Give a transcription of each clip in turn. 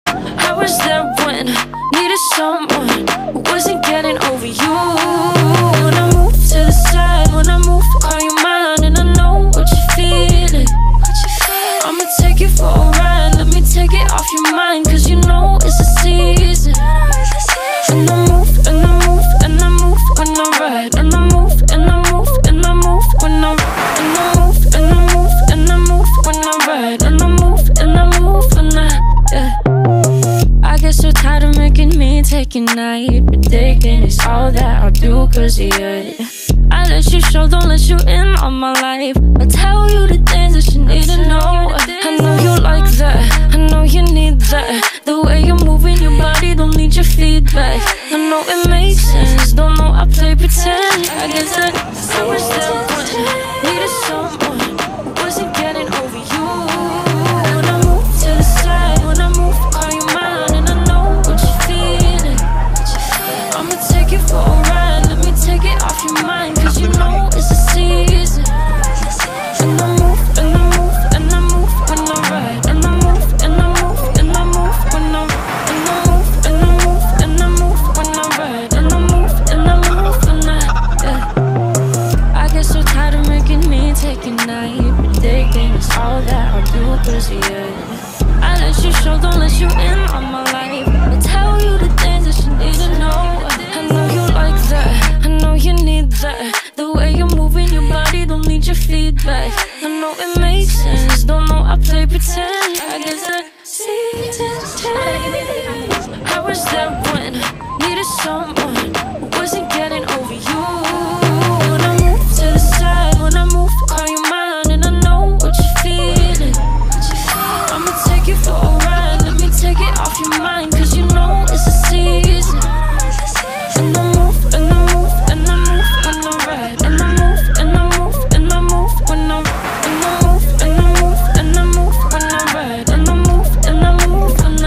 I was there when needed someone who wasn't getting over you. When I move to the side, when I move, call you mine, and I know what you're feeling. I'ma take you for a ride, let me take it off your mind, cause you know it's a season. And I move, and I move, and I move when I ride, and I move, and I move, and I move when I ride, and I move, and I move, and I move when I ride, and I move, and I move when I get so tired of making me take your night, predicting it's all that I'll do cause of you. I let you show, don't let you in on my life. I tell you the things that you need to know. I know you like that, I know you need that. The way you're moving your body, don't need your feedback. I know it makes sense, don't know I play pretend. I guess that I was there when needed someone who wasn't getting over you. When I move to the side, when I move, call you mine, and I know what you're feeling. I'ma take you for a ride, let me take it off your mind, cause you know it's a season. And I move, and I move, and I move when I ride, and I move, and I move, and I move when I ride, and I move, and I move, and I move when I ride, and I move, and I move when I get so tired of making me take a night, predicting it's all that I'll do cause of you. I let you show, don't let you in on my life. I tell you the things that you need to know. I know you like that, I know you need that. The way you're moving your body, don't need your feedback. I know it makes sense, don't know I play pretend. I guess that seasons change. I was there when needed someone who wasn't getting over you. When I move to the side, when I move, call you mine, and I know what you're feeling. I'ma take you for a ride, let me take it off your mind, cause you know it's a season. And I move, and I move, and I move when I ride, and I move, and I move, and I move when I ride, and I move, and I move, and I move when I ride, and I move, and I move when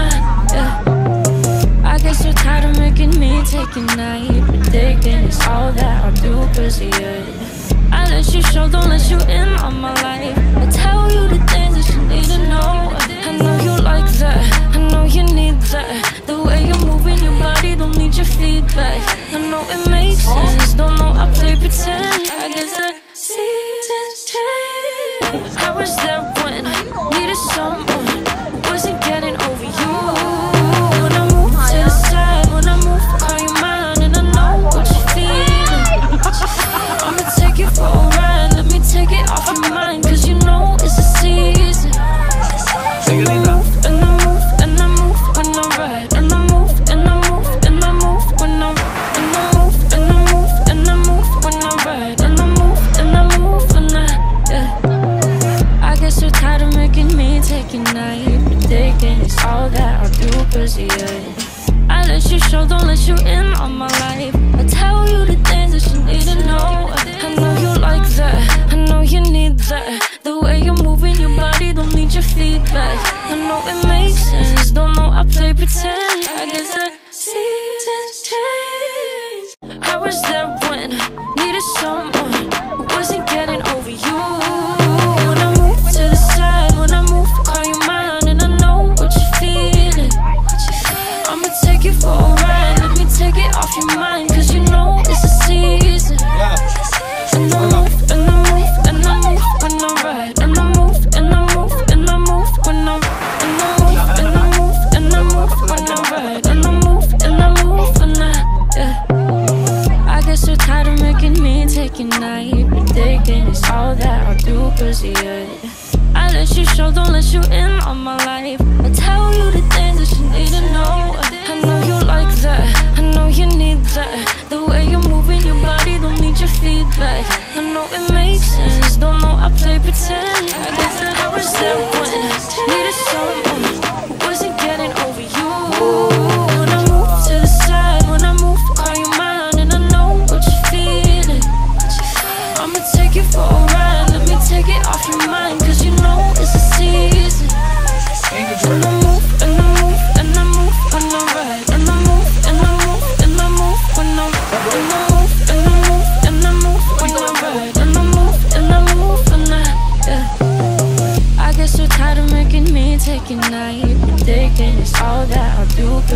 I get so tired of making me take a night, predicting it's all that I'll do cause of you. I let you show, don't let you in on my life. I tell you the things that you need to know. I know you like that, I know you need that. The way you're moving your body, don't need your feedback. I know it makes sense, don't know I play pretend. I guess that seasons change. I was there when needed someone who wasn't getting over you. When I move to the side, when I move, call you mine, and I know what you're feeling. I'ma take you for a ride, let me take it off your mind, cause you know it's a season. And I move, and I move, and I move when I ride, and I move, and I move, and I move when I ride, and I move, and I move, and I move when I ride, and I move, and I move when I get so tired of making me take a night, predicting it's all that I'll do cause of you. I let you show, don't let you in on my life. I tell you the things that you need to know. I know you like that, I know you need that. The way you're moving your body, don't need your feedback. I know it makes sense, don't know I play pretend. I guess that seasons change. I was there when needed someone who wasn't getting over you. When I move to the side, when I move, call you mine, and I know what you're feeling. I'ma take you for a ride, let me take it off your mind, cause you know it's a season. And I move, and I move, and I move when I ride, and I move, and I move, and I move when I ride, and I move, and I move,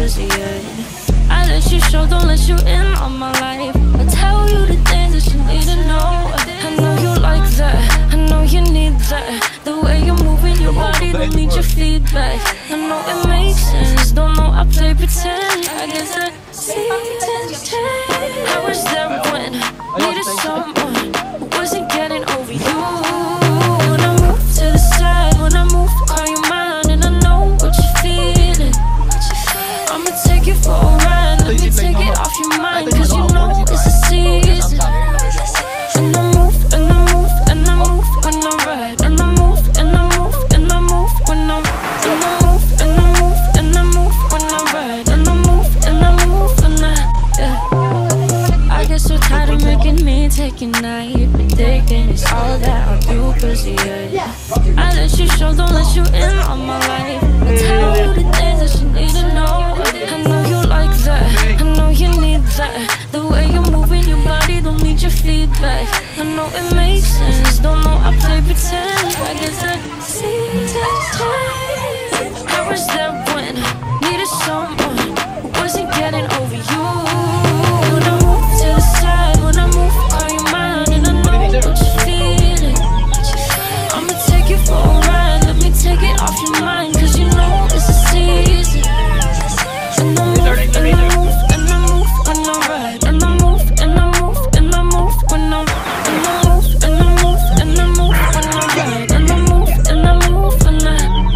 pussy, yeah. I let you show, don't let you in on my life. I tell you the things that you need to know. I know you like that, I know you need that. The way you're moving your body, don't need your feedback. I know it makes sense, don't know I play pretend. I guess I see it. I was there when needed someone who wasn't getting over you. When I move to the side, when I move, call you mine, and I know what you're feeling. I'ma take you for a ride, let me take it off your mind, cause you know it's a season. And I move, and I move, and I move when I ride. And I move, and I move, and I move when I ride. And I move, and I move, and I move when I ride. And I move, and I move when yeah. I get so tired of making me take your night, but thinking it's all that I'll do, cause yeah. I let you show, don't let you in on my life. I tell you the things that you need to know. I know you like that, I know you need that. The way you're moving your body, don't need your feedback. I know it makes sense, don't know I play pretend. I guess I see it. I was there when needed someone who wasn't getting over you. When I move to the side, when I move, call you mine, and I know what you're feeling. I'ma take you for a ride, let me take it off your mind, cause you know it's a season. And I move, and I move, and I move when I ride. And I move, and I move, and I move when I ride. And I move, and I move, and I move when I ride. And I move, and I move when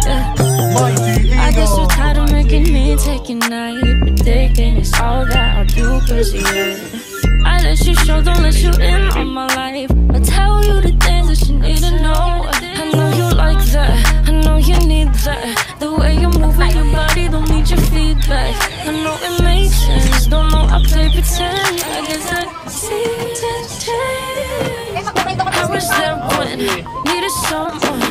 yeah. I get so tired of making me take a night, but thinking it's all that I'll do, cause yeah. I let you show, don't let you in on my life. I tell you the things that you need to know. I know you like that, I know you need that. The way you're moving your body, don't need your feedback. I know it makes sense, don't know I play pretend. I guess I see it. I was there when needed someone